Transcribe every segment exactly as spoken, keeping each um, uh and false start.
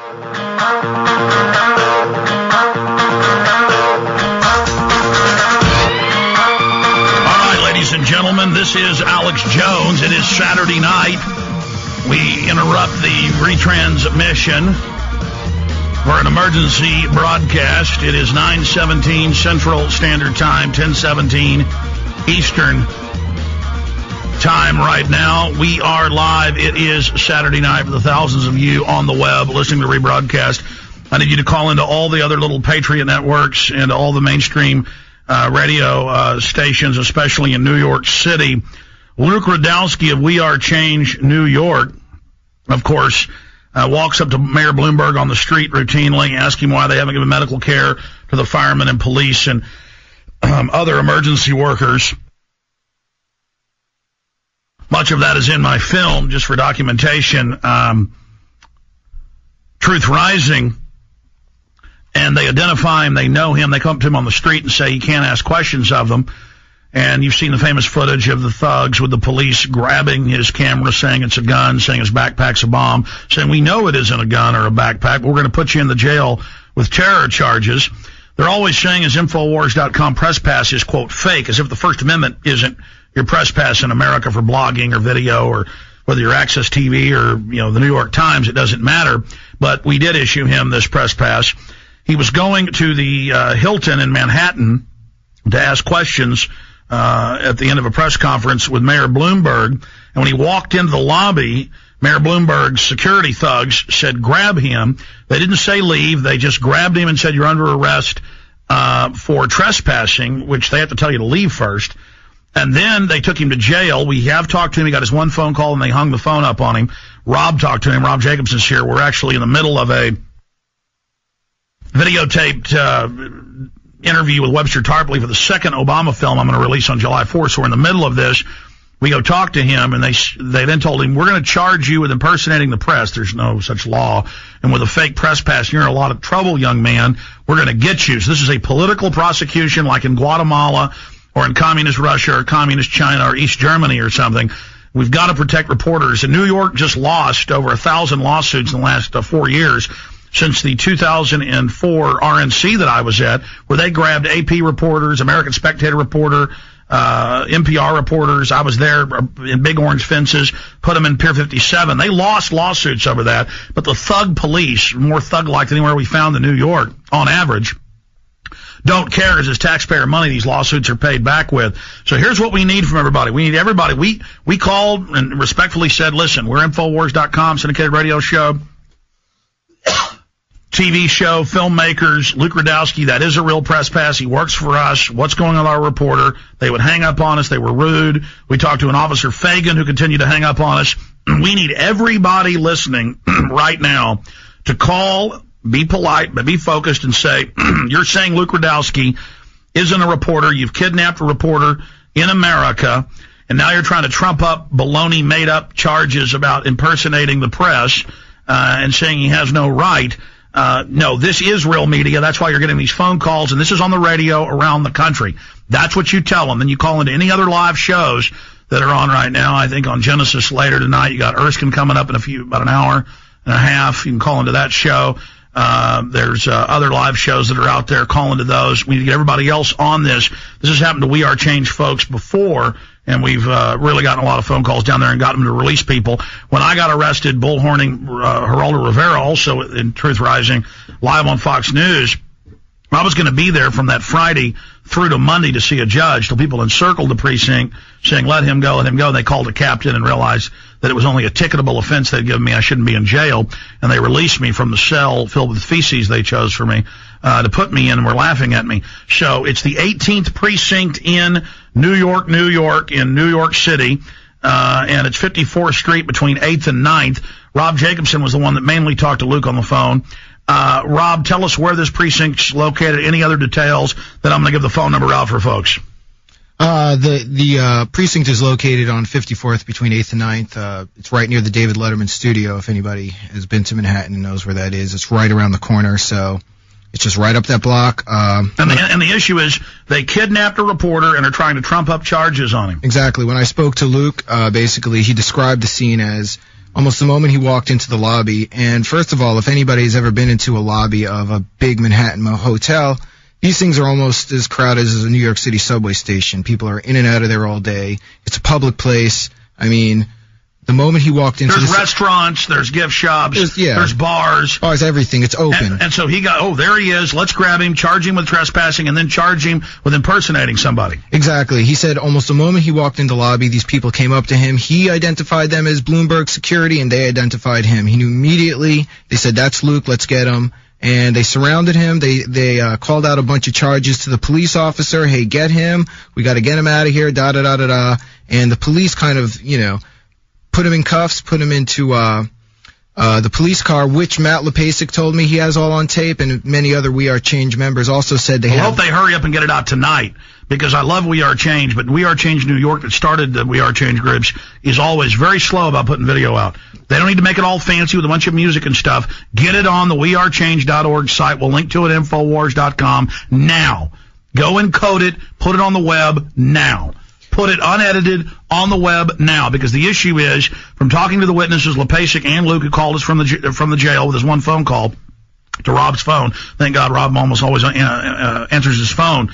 Ladies and gentlemen, this is Alex Jones. It is Saturday night. We interrupt the retransmission for an emergency broadcast. It is nine seventeen Central Standard Time, ten seventeen Eastern Time right now. We are live. It is Saturday night for the thousands of you on the web listening to rebroadcast. I need you to call into all the other little Patriot networks and all the mainstream Uh, radio uh, stations, especially in New York City. Luke Rudowski of WeAreChange New York, of course, uh, walks up to Mayor Bloomberg on the street routinely, asking why they haven't given medical care to the firemen and police and um, other emergency workers. Much of that is in my film, just for documentation. Um, Truth Rising. And they identify him, they know him, they come up to him on the street and say you can't ask questions of them. And you've seen the famous footage of the thugs with the police grabbing his camera, saying it's a gun, saying his backpack's a bomb, saying we know it isn't a gun or a backpack, but we're going to put you in the jail with terror charges. They're always saying his Infowars dot com press pass is, quote, fake, as if the First Amendment isn't your press pass in America for blogging or video, or whether you're Access T V or, you know, the New York Times, it doesn't matter. But we did issue him this press pass. He was going to the uh, Hilton in Manhattan to ask questions uh, at the end of a press conference with Mayor Bloomberg. And when he walked into the lobby, Mayor Bloomberg's security thugs said, grab him. They didn't say leave. They just grabbed him and said, you're under arrest uh, for trespassing, which they have to tell you to leave first. And then they took him to jail. We have talked to him. He got his one phone call, and they hung the phone up on him. Rob talked to him. Rob Jacobson's here. We're actually in the middle of a videotaped uh, interview with Webster Tarpley for the second Obama film I'm going to release on July fourth. So we're in the middle of this. We go talk to him, and they they then told him, we're going to charge you with impersonating the press. There's no such law. And with a fake press pass, you're in a lot of trouble, young man. We're going to get you. So this is a political prosecution like in Guatemala or in communist Russia or communist China or East Germany or something. We've got to protect reporters. And New York just lost over a thousand lawsuits in the last uh, four years. Since the two thousand four R N C that I was at, where they grabbed A P reporters, American Spectator reporter, uh, N P R reporters. I was there in big orange fences, put them in Pier fifty-seven. They lost lawsuits over that, but the thug police, more thug-like than anywhere we found in New York, on average, don't care, because it's taxpayer money these lawsuits are paid back with. So here's what we need from everybody. We need everybody. We, we called and respectfully said, listen, we're Infowars dot com, syndicated radio show, T V show, filmmakers, Luke Rudowski, that is a real press pass. He works for us. What's going on with our reporter? They would hang up on us. They were rude. We talked to an Officer Fagan who continued to hang up on us. We need everybody listening right now to call, be polite, but be focused and say, you're saying Luke Rudowski isn't a reporter. You've kidnapped a reporter in America, and now you're trying to trump up baloney made-up charges about impersonating the press uh, and saying he has no right. Uh, no, this is real media. That's why you're getting these phone calls, and this is on the radio around the country. That's what you tell them. Then you call into any other live shows that are on right now. I think on Genesis later tonight. You got Erskine coming up in a few, about an hour and a half. You can call into that show. Uh, there's uh, other live shows that are out there. Call into those. We need to get everybody else on this. This has happened to WeAreChange folks before, and we've uh, really gotten a lot of phone calls down there and got them to release people. When I got arrested, bullhorning uh, Geraldo Rivera, also in Truth Rising, live on Fox News, I was going to be there from that Friday through to Monday to see a judge till people encircled the precinct saying, let him go, let him go. And they called a captain and realized that it was only a ticketable offense they'd given me. I shouldn't be in jail. And they released me from the cell filled with feces they chose for me uh, to put me in, and were laughing at me. So it's the eighteenth precinct in New York, New York, in New York City, uh, and it's fifty-fourth Street between eighth and ninth. Rob Jacobson was the one that mainly talked to Luke on the phone. Uh, Rob, tell us where this precinct's located, any other details, then I'm going to give the phone number out for folks. Uh, the the uh, precinct is located on fifty-fourth between eighth and ninth. Uh, it's right near the David Letterman studio, if anybody has been to Manhattan and knows where that is. It's right around the corner, so it's just right up that block. Um, and, the, and the issue is they kidnapped a reporter and are trying to trump up charges on him. Exactly. When I spoke to Luke, uh, basically he described the scene as almost the moment he walked into the lobby. And first of all, if anybody's ever been into a lobby of a big Manhattan hotel, these things are almost as crowded as a New York City subway station. People are in and out of there all day. It's a public place. I mean, the moment he walked into there's the restaurants, there's gift shops, there's, yeah, there's bars, bars, everything. It's open. And, and so he got, oh, there he is. Let's grab him, charge him with trespassing, and then charge him with impersonating somebody. Exactly. He said almost the moment he walked into the lobby, these people came up to him. He identified them as Bloomberg security, and they identified him. He knew immediately. They said, "That's Luke. Let's get him." And they surrounded him. They they uh, called out a bunch of charges to the police officer. Hey, get him. We got to get him out of here. Da da da da da. And the police kind of, you know, put him in cuffs, put him into uh, uh, the police car, which Matt Lepasic told me he has all on tape, and many other WeAreChange members also said they I have. hope they hurry up and get it out tonight, because I love WeAreChange, but WeAreChange New York, that started the WeAreChange groups, is always very slow about putting video out. They don't need to make it all fancy with a bunch of music and stuff. Get it on the we are change dot org site. We'll link to it at infowars dot com now. Go and code it. Put it on the web now. Put it unedited on the web now, because the issue is, from talking to the witnesses, Lepasic and Luke, who called us from the from the jail with his one phone call to Rob's phone. Thank God Rob almost always uh, uh, answers his phone.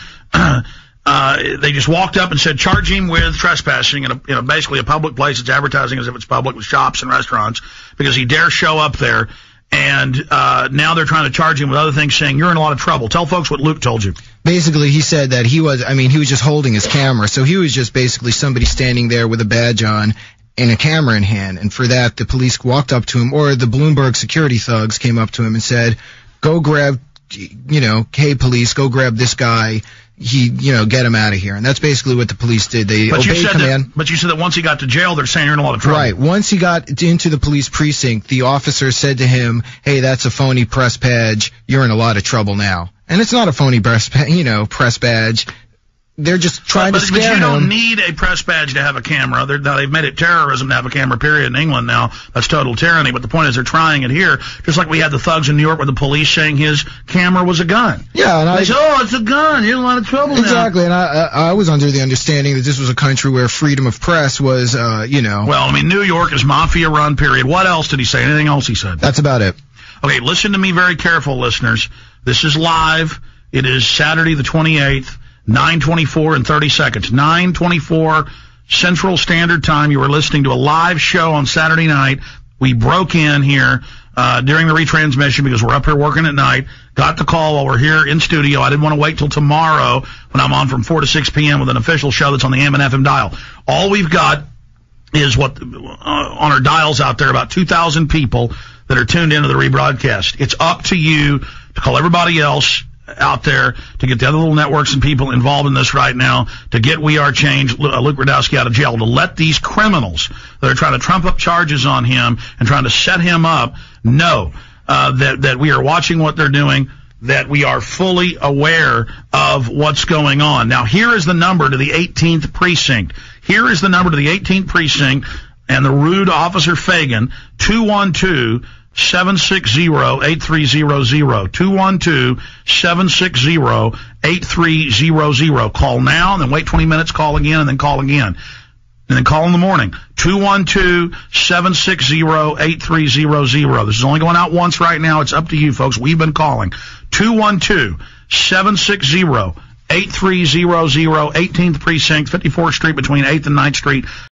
Uh, they just walked up and said, charge him with trespassing in, a, in a, basically a public place. It's advertising as if it's public, with shops and restaurants, because he dares show up there. And uh, now they're trying to charge him with other things, saying you're in a lot of trouble. Tell folks what Luke told you. Basically, he said that he was, I mean, he was just holding his camera. So he was just basically somebody standing there with a badge on and a camera in hand. And for that, the police walked up to him, or the Bloomberg security thugs came up to him and said, go grab, you know, hey, police, go grab this guy. He, you know, get him out of here. And that's basically what the police did. They but obeyed you said command. That, but you said that once he got to jail, they're saying you're in a lot of trouble. Right. Once he got into the police precinct, the officer said to him, hey, that's a phony press badge. You're in a lot of trouble now. And it's not a phony press, you know, press badge. They're just trying but, to scare him. But you don't need a press badge to have a camera. They're, now, they've made it terrorism to have a camera, period, in England now. That's total tyranny. But the point is, they're trying it here, just like we had the thugs in New York with the police saying his camera was a gun. Yeah, and they I said, oh, it's a gun. You're in a lot of trouble now. Exactly, and I, I, I was under the understanding that this was a country where freedom of press was, uh, you know. Well, I mean, New York is mafia-run, period. What else did he say? Anything else he said? That's about it. Okay, listen to me very careful, listeners. This is live. It is Saturday the twenty-eighth. nine twenty-four and thirty seconds. nine twenty-four Central Standard Time. You were listening to a live show on Saturday night. We broke in here uh, during the retransmission because we're up here working at night. Got the call while we're here in studio. I didn't want to wait till tomorrow when I'm on from four to six p.m. with an official show that's on the A M and F M dial. All we've got is what uh, on our dials out there, about two thousand people that are tuned into the rebroadcast. It's up to you to call everybody else out there, to get the other little networks and people involved in this right now, to get WeAreChange, Luke Rudowski, out of jail, to let these criminals that are trying to trump up charges on him and trying to set him up know uh, that, that we are watching what they're doing, that we are fully aware of what's going on. Now, here is the number to the eighteenth precinct. Here is the number to the eighteenth precinct and the rude Officer Fagan, two one two, seven six zero, eight three zero zero. two one two, seven six zero, eight three zero zero. Call now, and then wait twenty minutes, call again, and then call again. And then call in the morning. two one two, seven six zero, eight three zero zero. This is only going out once right now. It's up to you, folks. We've been calling. two one two, seven six zero, eight three zero zero, eighteenth Precinct, fifty-fourth Street between eighth and ninth Street.